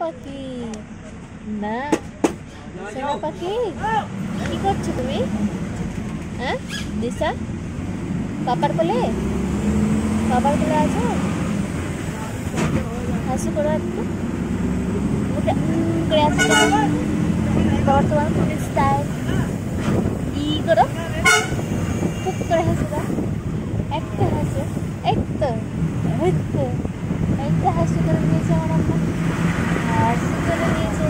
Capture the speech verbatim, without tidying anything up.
পাখি না সোনা পাখি কি করছো তুমি হ্যাঁ দিশা পাপার কোলে পাপার কোলে আছো হাসি করো একটু মুখে করে আসো বাবা তোমার খুব স্টাইল ই করো খুব করে হাসো দাও একটা হাসো একটা একটা একটা হাসি করে নিয়েছে আমার আম্মা হাসি করে নিয়েছে